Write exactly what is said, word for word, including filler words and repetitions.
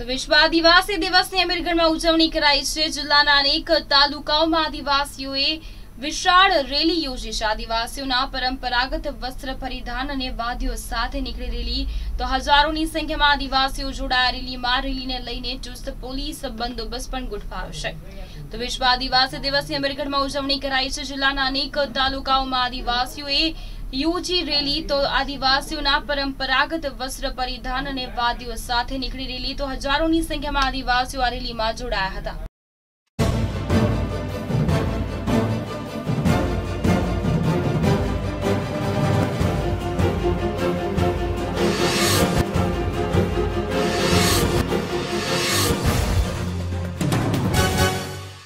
તો વિશ્વ આદિવાસી દિવસની અમીરગઢમાં ઉજવણી કરાઈ છે। જિલ્લાના અનેક તાલુકાઓમાં આદિવાસીઓએ વિશાળ રેલી યોજી છે। આદિવાસીઓના પરંપરાગત વસ્ત્ર પરિધાન અને વાદ્યો સાથે નીકળી રેલી તો હજારોની સંખ્યામાં આદિવાસીઓ જોડાયા। રેલીમાં રેલીને લઈને ચુસ્ત પોલીસ બંદોબસ્ત પણ ગોઠવાયો છે। તો વિશ્વ આદિવાસી દિવસની અમીરગઢમાં ઉજવણી કરાઈ છે। જિલ્લાના અનેક તાલુકાઓમાં આદિવાસીઓએ યોજી રેલી તો આદિવાસીઓના પરંપરાગત વસ્ત્ર પરિધાન અને વાદ્યો સાથે નીકળી રેલી તો હજારોની સંખ્યામાં આદિવાસીઓ આ રેલીમાં જોડાયા હતા।